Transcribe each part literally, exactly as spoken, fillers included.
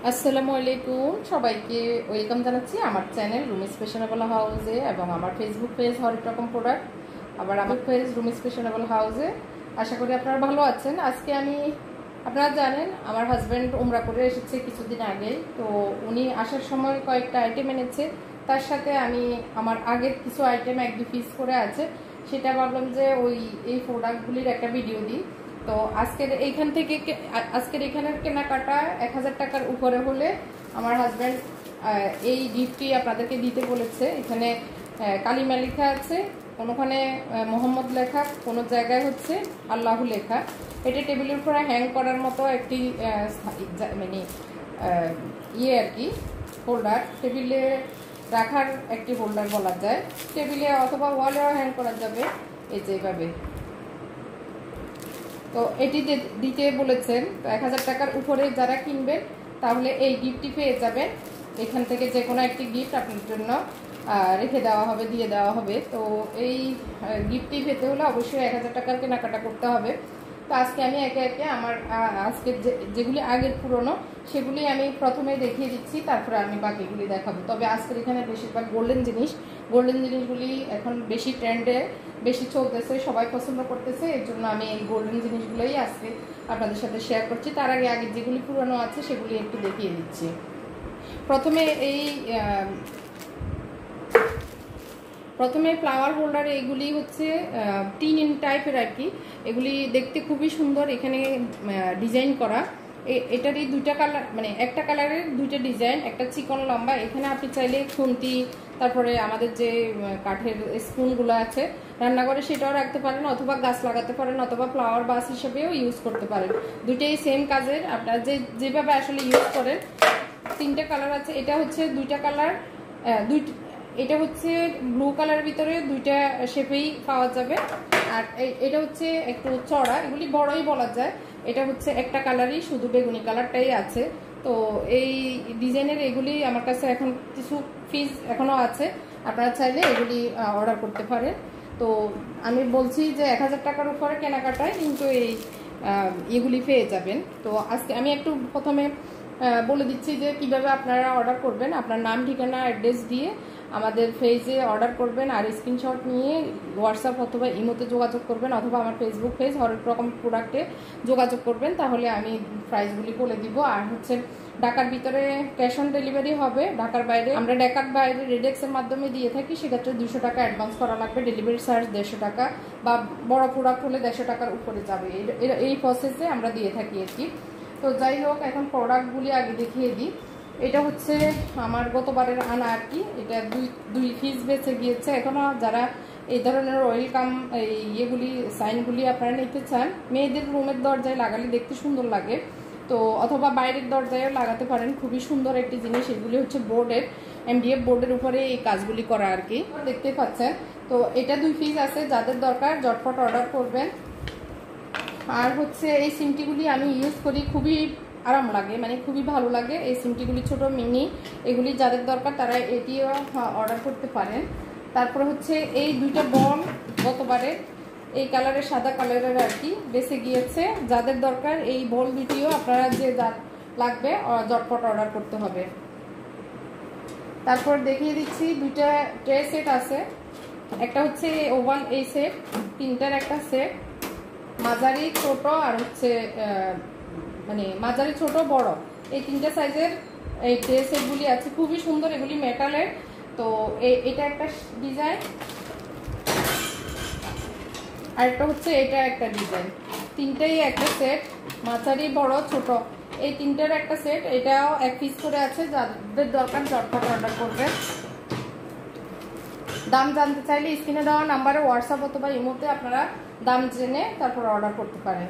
আসসালামু আলাইকুম সবাইকে ওয়েলকাম জানাচ্ছি আমার চ্যানেল রুমিস ফ্যাশনেবল হাউসে এবং আমার ফেসবুক পেজ হরেক রকম প্রোডাক্ট আবার আমার পেজ রুমিস ফ্যাশনেবল হাউসে। আশা করি আপনারা ভালো আছেন। আজকে আমি আপনারা জানেন আমার হাজব্যান্ড উমরা করে এসেছে কিছুদিন আগে, তো উনি আসার সময় কয়েকটা আইটেম এনেছে, তার সাথে আমি আমার আগের কিছু আইটেম এক দু পিস করে আছে, সেটা ভাবলাম যে ওই এই প্রোডাক্টগুলির একটা ভিডিও দিই। তো আজকের এইখান থেকে আজকের এখানের কেনাকাটা এক হাজার টাকার উপরে হলে আমার হাজব্যান্ড এই গিফটটি আপনাদেরকে দিতে বলেছে। এখানে কালিমা লেখা আছে, কোনোখানে মোহাম্মদ লেখা, কোনো জায়গায় হচ্ছে আল্লাহ লেখা। এটা টেবিলের উপরে হ্যাং করার মতো একটি মানে ইয়ে আর কি, হোল্ডার, টেবিলে রাখার একটি হোল্ডার বলা যায়। টেবিলে অথবা ওয়ালেও হ্যাং করা যাবে এই যেভাবে। তো এটি দিতে বলেছেন। তো এক হাজার টাকার উপরে যারা কিনবেন তাহলে এই গিফটটি পেয়ে যাবেন। এখান থেকে যে কোনো একটি গিফট আপনার জন্য রেখে দেওয়া হবে, দিয়ে দেওয়া হবে। তো এই গিফটটি পেতে হলে অবশ্যই এক হাজার টাকার কেনাকাটা করতে হবে। তো আজকে আমি একে একে আমার আজকে যেগুলি আগের পুরনো সেগুলি আমি প্রথমে দেখিয়ে দিচ্ছি, তারপরে আমি বাকিগুলি দেখাবো। তবে আজকের এখানে বেশিরভাগ গোল্ডেন জিনিস গোল্ডেন জিনিসগুলি এখন বেশি ট্রেন্ডে, বেশি চলতেছে, সবাই পছন্দ করতেছে। এর জন্য আমি এই গোল্ডেন জিনিসগুলোই আজকে আপনাদের সাথে শেয়ার করছি। তার আগে আগে যেগুলি পুরনো আছে সেগুলি একটু দেখিয়ে দিচ্ছি। প্রথমে এই প্রথমে ফ্লাওয়ার হোল্ডার, এগুলি হচ্ছে টিন ইন টাইপের আর কি। এগুলি দেখতে খুবই সুন্দর, এখানে ডিজাইন করা। এটারই দুইটা কালার, মানে একটা কালারের দুইটা ডিজাইন, একটা চিকন লম্বা। এখানে আপনি চাইলে খুন্তি, তারপরে আমাদের যে কাঠের স্পুনগুলো আছে রান্নাঘরে সেটাও রাখতে পারেন, অথবা গাছ লাগাতে পারেন, অথবা ফ্লাওয়ার বাস হিসেবেও ইউজ করতে পারেন। দুইটাই সেম কাজের, আপনারা যে যেভাবে আসলে ইউজ করেন। তিনটা কালার আছে, এটা হচ্ছে দুইটা কালার, দুই এটা হচ্ছে ব্লু কালারের ভিতরে দুইটা শেপেই পাওয়া যাবে। আর এটা হচ্ছে একটু চড়া, এগুলি বড়ই বলা যায়। এটা হচ্ছে একটা কালারই, শুধু বেগুনি কালারটাই আছে। তো এই ডিজাইনের এগুলি আমার কাছে এখন কিছু পিস এখনো আছে, আপনারা চাইলে এগুলি অর্ডার করতে পারেন। তো আমি বলছি যে এক হাজার টাকার উপরে কেনাকাটায় কিন্তু এই এগুলি পেয়ে যাবেন। তো আজকে আমি একটু প্রথমে বলে দিচ্ছি যে কিভাবে আপনারা অর্ডার করবেন। আপনার নাম, ঠিকানা, অ্যাড্রেস দিয়ে আমাদের পেজে অর্ডার করবেন, আর স্ক্রিনশট নিয়ে হোয়াটসঅ্যাপ অথবা ইমোতে যোগাযোগ করবেন, অথবা আমার ফেসবুক পেজ হরেক রকম প্রোডাক্টে যোগাযোগ করবেন, তাহলে আমি প্রাইসগুলি বলে দিব। আর হচ্ছে ঢাকার ভিতরে ক্যাশ অন ডেলিভারি হবে, ঢাকার বাইরে আমরা ঢাকার বাইরে রেডেক্সের মাধ্যমে দিয়ে থাকি, সেক্ষেত্রে দুশো টাকা অ্যাডভান্স করা লাগবে। ডেলিভারি চার্জ দেড়শো টাকা, বা বড় প্রোডাক্ট হলে দেড়শো টাকার উপরে যাবে। এই প্রসেসে আমরা দিয়ে থাকি আর কি। তো যাই হোক, এখন প্রোডাক্টগুলি আগে দেখিয়ে দিই। এটা হচ্ছে আমার গতবারের আনা আর কি। এটা দুই দুই পিস বেঁচে গিয়েছে। এখনও যারা এই ধরনের ওয়েলকাম এই ইয়েগুলি সাইনগুলি আপনারা নিতে চান, মেয়েদের রুমের দরজায় লাগালে দেখতে সুন্দর লাগে, তো অথবা বাইরের দরজায়ও লাগাতে পারেন। খুবই সুন্দর একটি জিনিস। এগুলি হচ্ছে বোর্ডের, এমডিএফ বোর্ডের উপরে এই কাজগুলি করা আর কি, দেখতে পাচ্ছেন। তো এটা দুই পিস আছে, যাদের দরকার ঝটপট অর্ডার করবেন। আর হচ্ছে এই সিমটিগুলি আমি ইউজ করি, খুবই আরাম লাগে, মানে খুবই ভালো লাগে এই সিমটিগুলি, ছোট মিনি। এগুলি যাদের দরকার তারা এটিও অর্ডার করতে পারেন। তারপরে হচ্ছে এই দুইটা বল, গতবারে এই কালারের, সাদা কালারের আর কি, বেঁচে গিয়েছে। যাদের দরকার এই বল দুটিও আপনারা যে লাগবে ঝটপট অর্ডার করতে হবে। তারপর দেখিয়ে দিচ্ছি দুইটা ট্রে সেট আছে। একটা হচ্ছে ওভাল এই সেট, তিনটার একটা সেট, মাঝারি, ছোট, আর হচ্ছে মানে মাঝারি, ছোট, বড়, এই তিনটা সাইজের এই ট্রে সেটগুলি আছে। খুবই সুন্দর, এগুলি মেটালের। তো এটা একটা ডিজাইন, আর একটা হচ্ছে এটা একটা ডিজাইন। তিনটাই একটা সেট, মাঝারি, বড়, ছোট, এই তিনটার একটা সেট। এটাও এক পিস করে আছে, যাদের দরকার ঝটপট অর্ডার করবে। দাম জানতে চাইলে স্ক্রিনে দেওয়া নাম্বারে হোয়াটসঅ্যাপ অথবা ইমোতে আপনারা দাম জেনে তারপর অর্ডার করতে পারেন।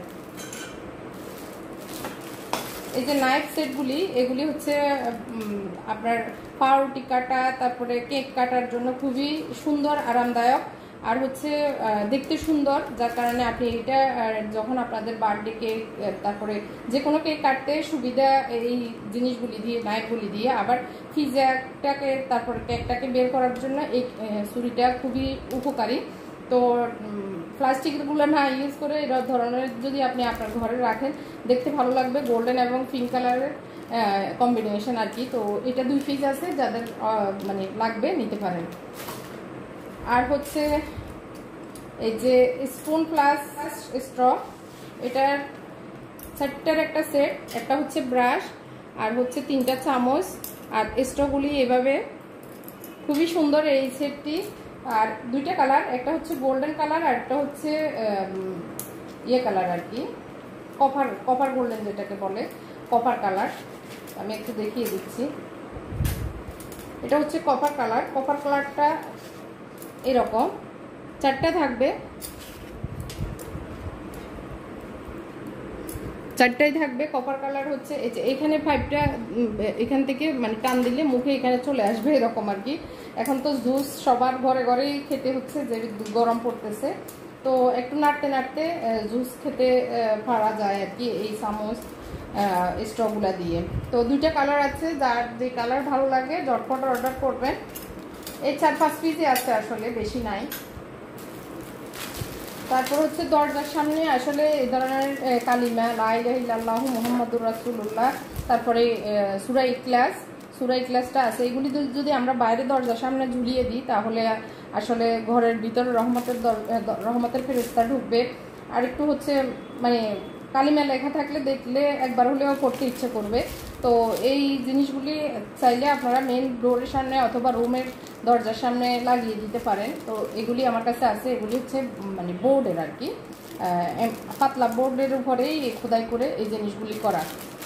এই যে নাইফ সেটগুলি, এগুলি হচ্ছে আপনার পাউরুটি কাটা, তারপরে কেক কাটার জন্য খুবই সুন্দর, আরামদায়ক, আর হচ্ছে দেখতে সুন্দর, যার কারণে আপনি এটা যখন আপনাদের বার্থডে কেক, তারপরে যে কোনো কেক কাটতে সুবিধা এই জিনিসগুলি দিয়ে, নাইফগুলি দিয়ে। আবার পিজাটাকে, তারপরে কেকটাকে বের করার জন্য এই ছুরিটা খুবই উপকারী। তো প্লাস্টিকগুলো না ইউজ করে এই ধরনের যদি আপনি আপনার ঘরে রাখেন, দেখতে ভালো লাগবে। গোল্ডেন এবং পিঙ্ক কালারের কম্বিনেশন আর কি। তো এটা দুই পিস আছে, যাদের মানে লাগবে নিতে পারেন। আর হচ্ছে এই যে স্পুন প্লাস স্ট্র, এটার চারটার একটা সেট, একটা হচ্ছে ব্রাশ আর হচ্ছে তিনটা চামচ আর স্ট্রগুলি এভাবে খুবই সুন্দর এই সেটটি। আর দুইটা কালার, একটা হচ্ছে গোল্ডেন কালার আর একটা হচ্ছে ইয়ে কালার আর কি, কপার কপার গোল্ডেন যেটাকে বলে, কপার কালার। আমি একটু দেখিয়ে দিচ্ছি। এটা হচ্ছে কপার কালার। কপার কালারটা এরকম চারটা থাকবে, চারটাই থাকবে কপার কালার হচ্ছে। এই যে এখানে ফাইভটা এখান থেকে মানে টান দিলে মুখে এখানে চলে আসবে এরকম আর কি। এখন তো জুস সবার ঘরে ঘরেই খেতে হচ্ছে, যে গরম পড়তেছে, তো একটু নাড়তে নাড়তে জুস খেতে পারা যায় আর কি এই চামচ স্ট্রগুলা দিয়ে। তো দুইটা কালার আছে, যার যে কালার ভালো লাগে ঝটপট অর্ডার করবেন। এই চার পাঁচ পিসই আছে, আসলে বেশি নাই। তারপর হচ্ছে দরজার সামনে আসলে এই ধরনের কালিমা লা ইলাহা ইল্লাল্লাহু মুহাম্মাদুর রাসূলুল্লাহ, তারপরে সূরা ইখলাস, সূরা ইখলাসটা আছে। এগুলি যদি আমরা বাইরে দরজার সামনে ঝুলিয়ে দিই তাহলে আসলে ঘরের ভিতরে রহমতের রহমতের ফেরেশতা ঢুকবে। আর একটু হচ্ছে মানে কালিমা লেখা থাকলে দেখলে একবার হলেও পড়তে ইচ্ছে করবে। তো এই জিনিসগুলি চাইলে আপনারা মেন ডোরের সামনে অথবা রুমের দরজার সামনে লাগিয়ে দিতে পারেন। তো এগুলি আমার কাছে আছে, এগুলি হচ্ছে মানে বোর্ডের আর কি, পাতলা বোর্ডের উপরেই খোদাই করে এই জিনিসগুলি করা।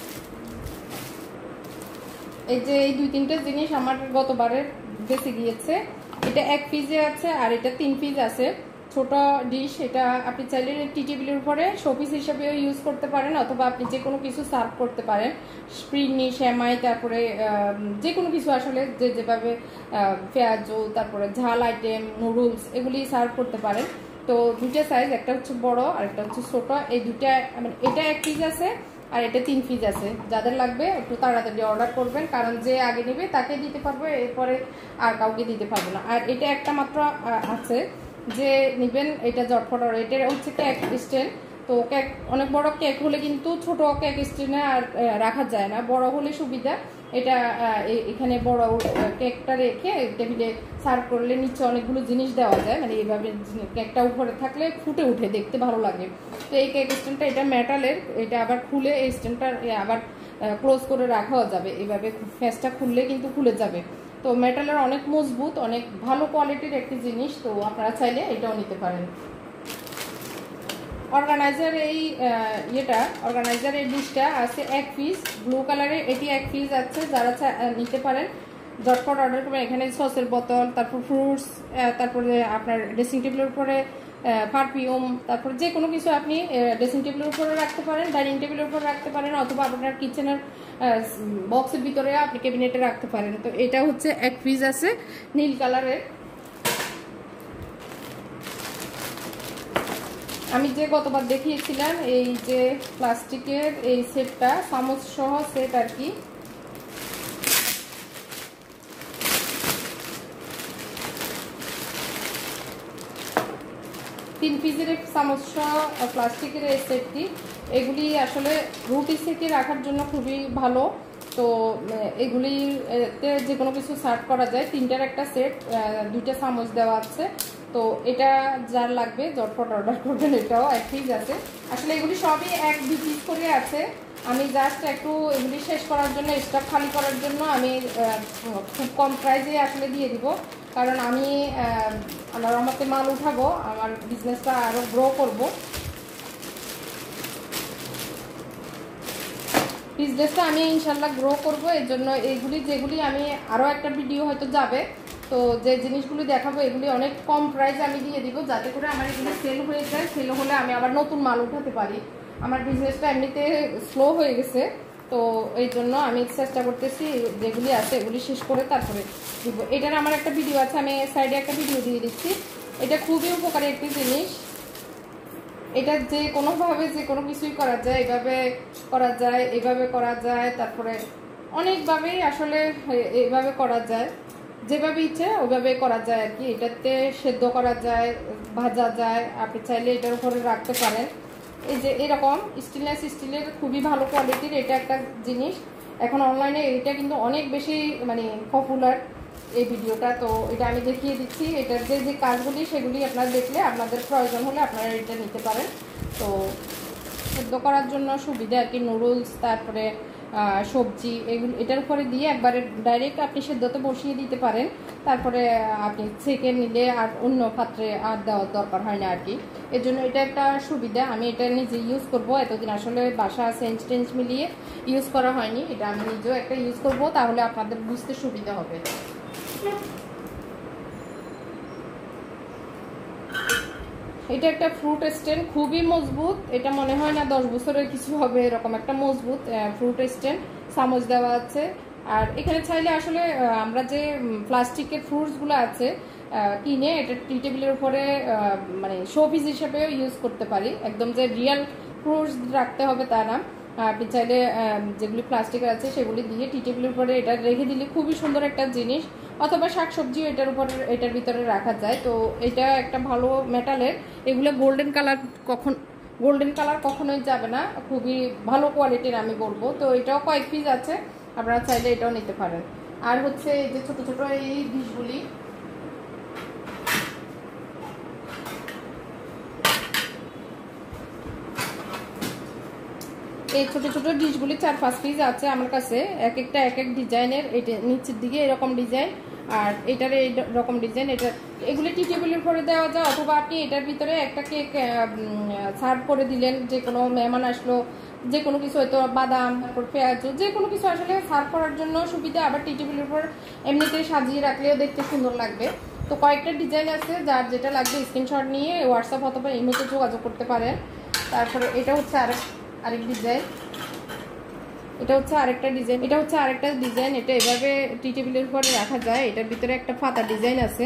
এই যে এই দুই তিনটে জিনিস আমার গতবারের বেঁচে গিয়েছে। এটা এক পিসে আছে আর এটা তিন পিস আছে, ছোট ডিশ। এটা আপনি চাইলে টি টেবিলের উপরে শোপিস হিসেবেও ইউজ করতে পারেন, অথবা আপনি যে কোনো কিছু সার্ভ করতে পারেন, স্প্রিনি, শ্যামাই, তারপরে যে কোনো কিছু আসলে যে যেভাবে পেঁয়াজু, তারপরে ঝাল আইটেম, নুডলস এগুলি সার্ভ করতে পারেন। তো দুইটা সাইজ, একটা হচ্ছে বড় আর একটা হচ্ছে ছোট। এই দুইটা মানে এটা এক পিস আছে আর এটা তিন পিস আছে। যাদের লাগবে একটু তাড়াতাড়ি অর্ডার করবেন, কারণ যে আগে নেবে তাকে দিতে পারবো, এরপরে আর কাউকে দিতে পারবো না। আর এটা একটা মাত্র আছে, যে নেবেন এটা ঝটপট। এটা হচ্ছে কেক স্ট্যান্ড। তো কেক অনেক বড় কেক হলে কিন্তু ছোট কেক স্ট্যান্ডে আর রাখা যায় না, বড় হলে সুবিধা। এটা এখানে বড় কেকটা রেখে টেবিলে সার্ভ করলে নিচে অনেকগুলো জিনিস দেওয়া যায়, মানে এইভাবে কেকটা উপরে থাকলে ফুটে উঠে দেখতে ভালো লাগে। তো এই কেক স্ট্যান্ডটা এটা মেটালের, এটা আবার খুলে এই স্ট্যান্ডটা আবার ক্লোজ করে রাখাও যাবে, এইভাবে ফেসটা খুললে কিন্তু খুলে যাবে। তো মেটালের অনেক মজবুত, অনেক ভালো কোয়ালিটির একটি জিনিস। তো আপনারা চাইলে এটাও নিতে পারেন। অর্গানাইজার এই ইয়েটা অর্গানাইজার এই ডিশটা আছে এক পিস ব্লু কালারের, এটি এক পিস আছে, যারা নিতে পারেন ঝটপট অর্ডার করবেন। এখানে সসের বোতল, তারপর ফ্রুটস, তারপরে আপনার ড্রেসিং টেবিলের উপরে পারফিউম, তারপর যে কোনো কিছু আপনি ড্রেসিং টেবিলের উপরে রাখতে পারেন, ডাইনিং টেবিলের উপরে রাখতে পারেন, অথবা আপনার কিচেনের বক্সের ভিতরে আপনি ক্যাবিনেটে রাখতে পারেন। তো এটা হচ্ছে এক পিস আছে নীল কালারের। আমি যে গতবার দেখিয়েছিলাম এই যে প্লাস্টিকের এই সেটটা, চামচ সহ সেট আর কি, তিন পিসের চামচ সহ প্লাস্টিকের এই সেটটি। এগুলি আসলে রুটি সেকে রাখার জন্য খুবই ভালো। তো এগুলিতে যে কোনো কিছু সার্ভ করা যায়। তিনটার একটা সেট, দুইটা চামচ দেওয়া আছে। তো এটা যার লাগবে ঝটপট অর্ডার করবেন। এটাও এক পিস আছে। আসলে এগুলি সবই এক দুই পিস করে আছে। আমি জাস্ট একটু এগুলি শেষ করার জন্য, স্টক খালি করার জন্য আমি খুব কম প্রাইসে আসলে দিয়ে দিব, কারণ আমি আল্লাহর রহমতে মাল উঠাবো, আমার বিজনেসটা আরও গ্রো করব। বিজনেসটা আমি ইনশাল্লাহ গ্রো করব। এই জন্য এইগুলি যেগুলি আমি আরও একটা ভিডিও হয়তো যাবে, তো যে জিনিসগুলি দেখাবো এগুলি অনেক কম প্রাইসে আমি দিয়ে দিব, যাতে করে আমার এগুলি সেল হয়ে যায়। সেল হলে আমি আবার নতুন মাল উঠাতে পারি। আমার বিজনেসটা এমনিতে স্লো হয়ে গেছে, তো এই জন্য আমি চেষ্টা করতেছি যেগুলি আছে এগুলি শেষ করে তারপরে দিব। এটার আমার একটা ভিডিও আছে, আমি সাইডে একটা ভিডিও দিয়ে দিচ্ছি। এটা খুবই উপকারী একটি জিনিস। এটা যে কোনোভাবে যে কোনো কিছুই করা যায়, এভাবে করা যায়, এভাবে করা যায়, তারপরে অনেকভাবেই আসলে এইভাবে করা যায়, যেভাবে ইচ্ছে ওইভাবে করা যায় আর কি। এটাতে সেদ্ধ করা যায়, ভাজা যায়, আপনি চাইলে এটার উপরে রাখতে পারেন। এই যে এরকম স্টেনলেস স্টিলের খুবই ভালো কোয়ালিটির এটা একটা জিনিস। এখন অনলাইনে এটা কিন্তু অনেক বেশি মানে পপুলার এই ভিডিওটা। তো এটা আমি দেখিয়ে দিচ্ছি, এটার যে যে কাজগুলি সেগুলি আপনারা দেখলে আপনাদের প্রয়োজন হলে আপনারা এটা নিতে পারেন। তো সেদ্ধ করার জন্য সুবিধা আর কি, নুডলস তারপরে সবজি এগুলো এটার উপরে দিয়ে একবারে ডাইরেক্ট আপনি সেদ্ধতে বসিয়ে দিতে পারেন, তারপরে আপনি ছেঁকে নিলে আর অন্য পাত্রে আর দেওয়ার দরকার হয় না আর কি। এর জন্য এটা একটা সুবিধা, আমি এটা নিজে ইউজ করব। এতদিন আসলে বাসা সেন্স টেন্স মিলিয়ে ইউজ করা হয়নি, এটা আমি নিজেও একটা ইউজ করব, তাহলে আপনাদের বুঝতে সুবিধা হবে। এটা একটা ফ্রুট স্ট্যান্ড, খুবই মজবুত, এটা মনে হয় না দশ বছরের কিছু হবে, এরকম একটা মজবুত ফ্রুট স্ট্যান্ড। চামচ দেওয়া আছে, আর এখানে চাইলে আসলে আমরা যে প্লাস্টিকের ফ্রুটসগুলো আছে কিনে এটা টি টেবিলের উপরে মানে শো পিস হিসেবেও ইউজ করতে পারি। একদম যে রিয়েল ফ্রুটস রাখতে হবে তা না, আপনি চাইলে যেগুলি প্লাস্টিকের আছে সেগুলি দিয়ে টি টেবিলের উপরে এটা রেখে দিলে খুবই সুন্দর একটা জিনিস, অথবা শাকসবজিও এটার উপরে এটার ভিতরে রাখা যায়। তো এটা একটা ভালো মেটালের, এগুলো গোল্ডেন কালার কখন গোল্ডেন কালার কখনোই যাবে না, খুবই ভালো কোয়ালিটির আমি বলবো। তো এটাও কয়েক পিস আছে, আপনারা চাইলে এটাও নিতে পারেন। আর হচ্ছে এই যে ছোট ছোট এই ডিশগুলি, এই ছোট ছোট ডিশগুলি চার পাঁচ পিস আছে আমার কাছে, এক একটা এক এক ডিজাইনের। এটা নিচের দিকে এরকম ডিজাইন, আর এটার এই রকম ডিজাইন। এটা এগুলি টি টেবিলের উপরে দেওয়া যায়, অথবা আপনি এটার ভিতরে একটা কেক সার্ভ করে দিলেন, যে কোনো মেহমান আসলো, যে কোনো কিছু হয়তো বাদাম তারপর পেঁয়াজ যে কোনো কিছু আসলে সার্ভ করার জন্য সুবিধা। আবার টি টেবিলের উপর এমনিতেই সাজিয়ে রাখলেও দেখতে সুন্দর লাগবে। তো কয়েকটা ডিজাইন আছে, যার যেটা লাগবে স্ক্রিনশট নিয়ে হোয়াটসঅ্যাপ অথবা ইমেতে যোগাযোগ করতে পারেন। তারপরে এটা হচ্ছে আরেক আরেক ডিজাইন, এটা হচ্ছে আরেকটা ডিজাইন এটা হচ্ছে আরেকটা ডিজাইন এটা এভাবে টি টেবিলের উপরে রাখা যায়। এটার ভিতরে একটা পাতা ডিজাইন আছে,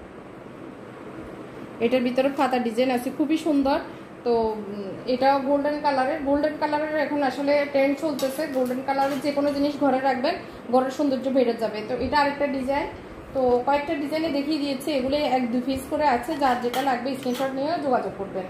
এটার ভিতরে পাতা ডিজাইন আছে, খুবই সুন্দর। তো এটা গোল্ডেন কালারের গোল্ডেন কালারের এখন আসলে ট্রেন্ড চলতেছে, গোল্ডেন কালারের যে কোনো জিনিস ঘরে রাখবেন, ঘরের সৌন্দর্য বেড়ে যাবে। তো এটা আরেকটা ডিজাইন। তো কয়েকটা ডিজাইনে দেখিয়ে দিয়েছে, এগুলো এক দুই পিস করে আছে, যার যেটা লাগবে স্ক্রিনশট নিয়ে যোগাযোগ করবেন।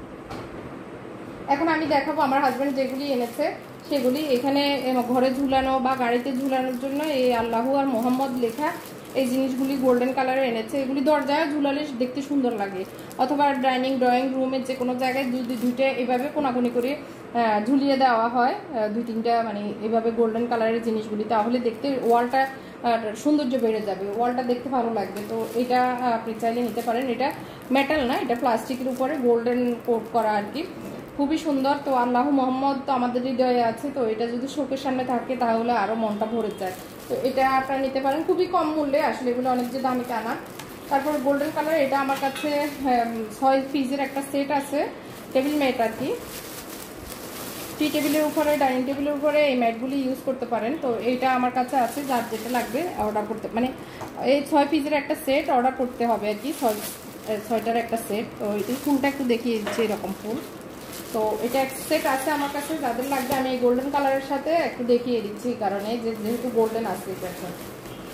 এখন আমি দেখাবো আমার হাজব্যান্ড যেগুলি এনেছে সেগুলি। এখানে ঘরে ঝুলানো বা গাড়িতে ঝুলানোর জন্য এই আল্লাহ আর মোহাম্মদ লেখা এই জিনিসগুলি গোল্ডেন কালারের এনেছে। এগুলি দরজায় ঝুলালে দেখতে সুন্দর লাগে, অথবা ডাইনিং ড্রয়িং রুমের যে কোনো জায়গায় দুই দুইটা এভাবে কোনাকুনি করে ঝুলিয়ে দেওয়া হয়, দুই তিনটা মানে এভাবে গোল্ডেন কালারের জিনিসগুলি, তাহলে দেখতে ওয়ালটা সৌন্দর্য বেড়ে যাবে, ওয়ালটা দেখতে ভালো লাগবে। তো এটা আপনি চাইলে নিতে পারেন। এটা মেটাল না, এটা প্লাস্টিকের উপরে গোল্ডেন কোট করা আর কি, খুবই সুন্দর। তো আল্লাহ মোহাম্মদ তো আমাদের হৃদয়ে আছে, তো এটা যদি শোকের সামনে থাকে তাহলে আরও মনটা ভরে যায়। তো এটা আপনারা নিতে পারেন খুবই কম মূল্যে, আসলে এগুলো অনেক যে দামি টানা। তারপর গোল্ডেন কালার, এটা আমার কাছে ছয় পিসের একটা সেট আছে, টেবিল ম্যাট আর কি। টি টেবিলের উপরে ডাইনিং টেবিলের উপরে এই ম্যাটগুলি ইউজ করতে পারেন। তো এইটা আমার কাছে আছে, যার যেটা লাগবে অর্ডার করতে, মানে এই ছয় পিসের একটা সেট অর্ডার করতে হবে আর কি, ছয় ছয়টার একটা সেট। তো এই ফুলটা একটু দেখিয়ে দিচ্ছি, এরকম ফুল। তো এটা এক সেট আছে আমার কাছে, যাদের লাগবে আমি এই গোল্ডেন কালারের সাথে একটু দেখিয়ে দিচ্ছি, কারণে যে যেহেতু গোল্ডেন আছে এটার সাথে।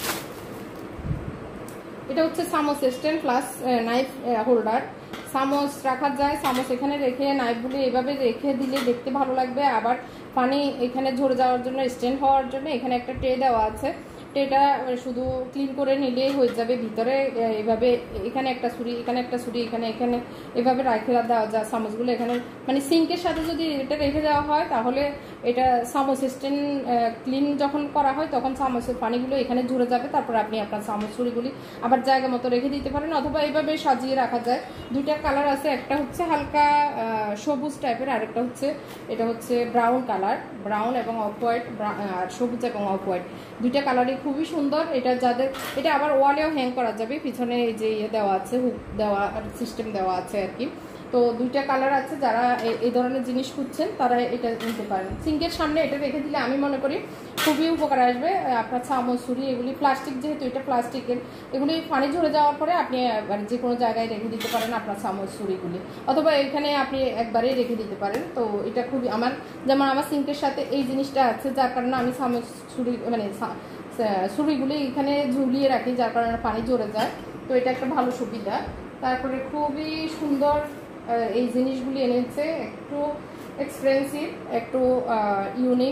এটা হচ্ছে চামচ স্ট্যান্ড প্লাস নাইফ হোল্ডার, চামচ রাখা যায়, চামচ এখানে রেখে নাইফগুলি এভাবে রেখে দিলে দেখতে ভালো লাগবে। আবার পানি এখানে ঝরে যাওয়ার জন্য, স্ট্যান্ড হওয়ার জন্য এখানে একটা ট্রে দেওয়া আছে, ট্রেটা শুধু ক্লিন করে নিলেই হয়ে যাবে। ভিতরে এভাবে এখানে একটা ছুরি, এখানে একটা ছুরি, এখানে এখানে এভাবে রাখে দেওয়া যায় চামচগুলো। এখানে মানে সিঙ্কের সাথে যদি এটা রেখে দেওয়া হয় তাহলে এটা চামচ স্ট্যান্ড ক্লিন যখন করা হয় তখন চামচের পানিগুলো এখানে ঝরে যাবে, তারপর আপনি আপনার চামচ ছুরিগুলি আবার জায়গা মতো রেখে দিতে পারেন, অথবা এইভাবে সাজিয়ে রাখা যায়। দুইটা কালার আছে, একটা হচ্ছে হালকা সবুজ টাইপের, আরেকটা হচ্ছে এটা হচ্ছে ব্রাউন কালার, ব্রাউন এবং অফ হোয়াইট, আর সবুজ এবং অফ হোয়াইট দুইটা কালারই খুবই সুন্দর। এটা যাদের এটা আবার ওয়ালেও হ্যাং করা যাবে, পিছনে যে ইয়ে দেওয়া আছে, হুক দেওয়া সিস্টেম দেওয়া আছে আর কি। তো দুইটা কালার আছে, যারা এই ধরনের জিনিস খুঁজছেন তারা এটা নিতে পারেন। সিঙ্কের সামনে এটা রেখে দিলে আমি মনে করি খুবই উপকার আসবে। আপনার চামচ ছুরি এগুলি প্লাস্টিক, যেহেতু এটা প্লাস্টিকের, এগুলি পানি ঝরে যাওয়ার পরে আপনি যে কোনো জায়গায় রেখে দিতে পারেন আপনার চামচ ছুরিগুলি, অথবা এখানে আপনি একবারেই রেখে দিতে পারেন। তো এটা খুবই আমার, যেমন আমার সিঙ্কের সাথে এই জিনিসটা আছে, যার কারণে আমি চামচ ছুরি মানে ছুরিগুলি এখানে ঝুলিয়ে রাখি, যার কারণে পানি ঝরে যায়। তো এটা একটা ভালো সুবিধা। তারপরে খুবই সুন্দর এই জিনিসগুলি এনেছে, একটু এক্সপেন্সিভ, একটু ইউনিক।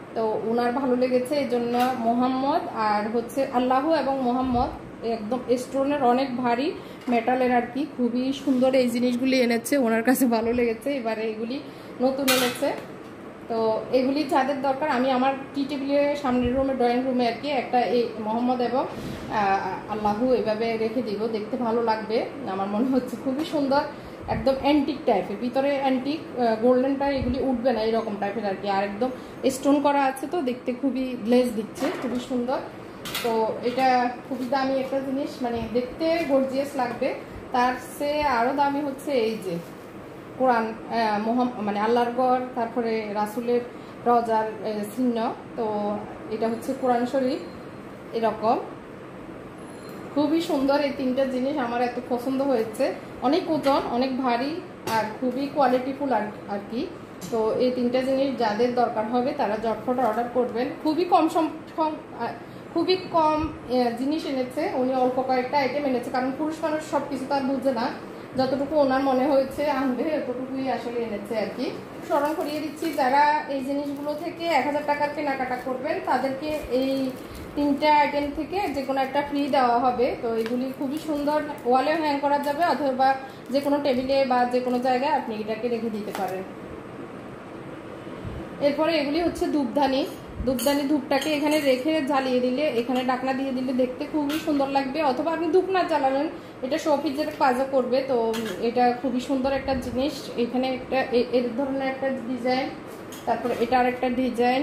তো ওনার ভালো লেগেছে, এই জন্য মোহাম্মদ আর হচ্ছে আল্লাহ এবং মোহাম্মদ একদম স্টোনের অনেক ভারী মেটালের আর কি, খুবই সুন্দর এই জিনিসগুলি এনেছে, ওনার কাছে ভালো লেগেছে। এবারে এগুলি নতুন এনেছে। তো এগুলি যাদের দরকার, আমি আমার টি টেবিলের সামনের রুমে ড্রয়িং রুমে আর কি একটা এই মোহাম্মদ এবং আল্লাহ এভাবে রেখে দিব, দেখতে ভালো লাগবে আমার মনে হচ্ছে, খুবই সুন্দর, একদম অ্যান্টিক টাইপের, ভিতরে অ্যান্টিক গোল্ডেনটা এগুলি উঠবে না এরকম টাইপের আর কি, আর একদম স্টোন করা আছে, তো দেখতে খুবই গ্লেজ দিচ্ছে, খুবই সুন্দর। তো এটা খুবই দামি একটা জিনিস, মানে দেখতে গর্জিয়াস লাগবে। তার চেয়ে আরও দামি হচ্ছে এই যে কোরআন, মানে আল্লাহর ঘর, তারপরে রাসুলের রজার চিহ্ন, তো এটা হচ্ছে কোরআন শরীফ, এরকম খুবই সুন্দর। এই তিনটা জিনিস আমার এত পছন্দ হয়েছে, অনেক ওজন, অনেক ভারী, আর খুবই কোয়ালিটিফুল আর আর কি। তো এই তিনটা জিনিস যাদের দরকার হবে তারা ঝটফট অর্ডার করবেন। খুবই কম সম খুবই কম জিনিস এনেছে উনি, অল্প কয়েকটা আইটেম এনেছে, কারণ পুরুষ মানুষ সব কিছু তার বুঝে না, যতটুকু ওনার মনে হয়েছে আনবে ততটুকুই আসলে এনেছে আর কি। স্মরণ করিয়ে দিচ্ছি, যারা এই জিনিসগুলো থেকে এক হাজার টাকার কেনাকাটা করবেন তাদেরকে এই তিনটা আইটেম থেকে যে কোনো একটা ফ্রি দেওয়া হবে। তো এগুলি খুবই সুন্দর, ওয়ালেও হ্যাং করা যাবে অথবা যে কোনো টেবিলে বা যে কোনো জায়গায় আপনি এটাকে রেখে দিতে পারেন। এরপরে এগুলি হচ্ছে ধূপদানি। ধূপদানি ধূপটাকে এখানে রেখে জ্বালিয়ে দিলে, এখানে ডাকনা দিয়ে দিলে দেখতে খুবই সুন্দর লাগবে, অথবা আপনি ধূপ না জ্বালালেন, এটা শোপিসের কাজও করবে। তো এটা খুবই সুন্দর একটা জিনিস। এখানে একটা এর ধরনের একটা ডিজাইন, তারপরে এটা আর একটা ডিজাইন,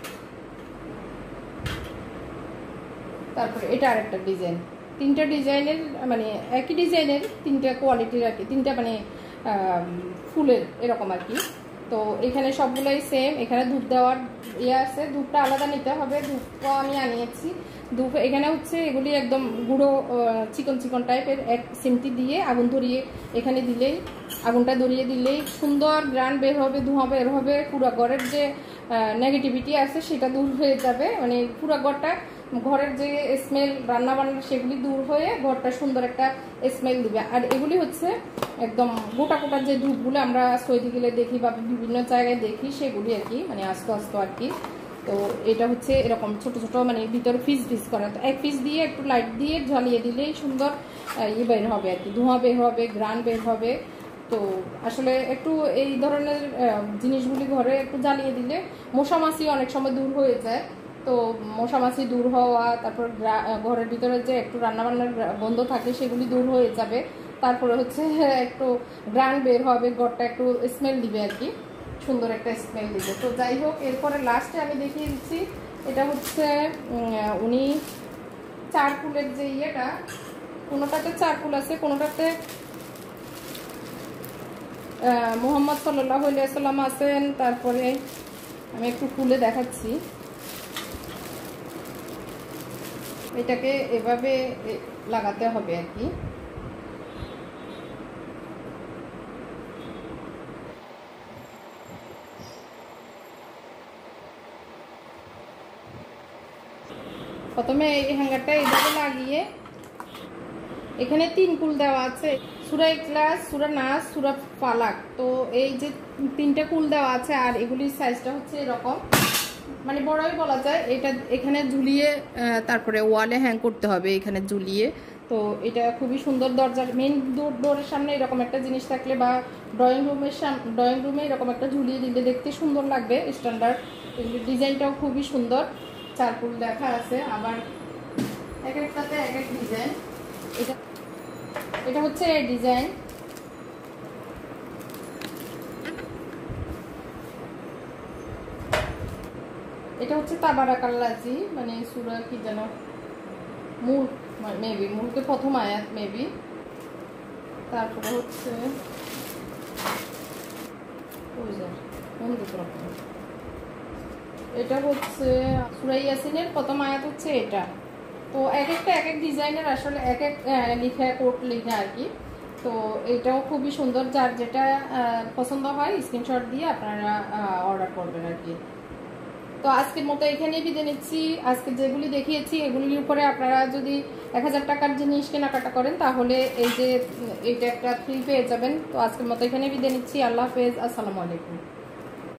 তারপরে এটা আর একটা ডিজাইন, তিনটা ডিজাইনের মানে একই ডিজাইনের তিনটা কোয়ালিটির আর কি, তিনটা মানে ফুলের এরকম আর কি। তো এখানে সবগুলোই সেম, এখানে ধূপ দেওয়ার ইয়ে আছে, ধূপটা আলাদা নিতে হবে, ধূপটা আমি আনিয়েছি। ধূপ এখানে হচ্ছে এগুলি একদম গুঁড়ো চিকন চিকন টাইপের, এক সিমটি দিয়ে আগুন ধরিয়ে এখানে দিলেই, আগুনটা ধরিয়ে দিলেই সুন্দর গ্রান বের হবে, ধোঁয়া বের হবে, পুরো ঘরের যে নেগেটিভিটি আছে সেটা দূর হয়ে যাবে, মানে পুরো ঘরটা, ঘরের যে স্মেল রান্না বান্না সেগুলি দূর হয়ে ঘরটা সুন্দর একটা স্মেল দিবে। আর এগুলি হচ্ছে একদম গোটা গোটা যে ধূপগুলো আমরা সৌদি গেলে দেখি বা বিভিন্ন জায়গায় দেখি সেগুলি আর কি, মানে আস্তে আস্তে আর কি। তো এটা হচ্ছে এরকম ছোট ছোট, মানে ভিতরে পিস পিস করা, তো এক পিস দিয়ে একটু লাইট দিয়ে জ্বালিয়ে দিলেই সুন্দর ইয়ে বের হবে আর কি, ধোঁয়া বের হবে, গ্রান বের হবে। তো আসলে একটু এই ধরনের জিনিসগুলি ঘরে একটু জ্বালিয়ে দিলে মশামাছি অনেক সময় দূর হয়ে যায়। তো মশামাছি দূর হওয়া, তারপর ঘরের ভিতরে যে একটু রান্নাবান্নার গন্ধ থাকে সেগুলি দূর হয়ে যাবে, তারপরে হচ্ছে একটু গ্রান বের হবে, ঘরটা একটু স্মেল দিবে আর কি, সুন্দর একটা স্মেল দিবে। তো যাই হোক, এরপরে লাস্টে আমি দেখিয়ে দিচ্ছি, এটা হচ্ছে উনি চারকুলের যে ইয়েটা, কোনোটাতে চারকুল আছে, কোনোটাতে মোহাম্মদ সাল্লাল্লাহু আলাইহি ওয়াসাল্লাম আছেন। তারপরে আমি একটু খুলে দেখাচ্ছি, এটাকে এভাবে লাগাতে হবে আর কি। প্রথমে এই হ্যাঙ্গারটা এইভাবে লাগিয়ে, এখানে তিন কুল দেওয়া আছে, সূরা ইখলাস, সূরা নাস, সূরা ফালাক। তো এই যে তিনটা কুল দেওয়া আছে, আর এগুলির সাইজটা হচ্ছে এরকম, মানে বড়ই বলা যায়। এটা এখানে ঝুলিয়ে তারপরে ওয়ালে হ্যাং করতে হবে, এখানে ঝুলিয়ে। তো এটা খুবই সুন্দর, দরজার মেন ডোরের সামনে এরকম একটা জিনিস থাকলে বা ড্রয়িং রুমের সামনে, ড্রয়িং রুমে এরকম একটা ঝুলিয়ে দিলে দেখতে সুন্দর লাগবে, স্ট্যান্ডার্ড। ডিজাইনটাও খুবই সুন্দর, চারকুল দেখা আছে, আবার এক একটাতে এক এক ডিজাইন। এটা এটা হচ্ছে এই ডিজাইন, এটা হচ্ছে তাবারাকাল্লাজি, মানে সূরা কি যেন, মুল্ক মেবি, মুল্কের প্রথম আয়াত মেবি। তারপরে হচ্ছে এটা হচ্ছে সূরা ইয়াসিনের প্রথম আয়াত হচ্ছে এটা। তো এক একটা এক এক ডিজাইনের আসলে এক এক লিখা কোড লিখা আর কি। তো এটাও খুবই সুন্দর, যার যেটা পছন্দ হয় স্ক্রিনশট দিয়ে আপনারা অর্ডার করবেন আর কি। তো আজকের মতো এখানেই বিদায় নিচ্ছি। আজকে যেগুলি দেখিয়েছি এগুলির উপরে আপনারা যদি এক হাজার টাকার জিনিস কেনাকাটা করেন তাহলে এই যে এইটা একটা ফ্রি পেয়ে যাবেন। তো আজকের মতো এখানেই বিদায় নিচ্ছি। আল্লাহ হাফেজ, আসসালামু আলাইকুম।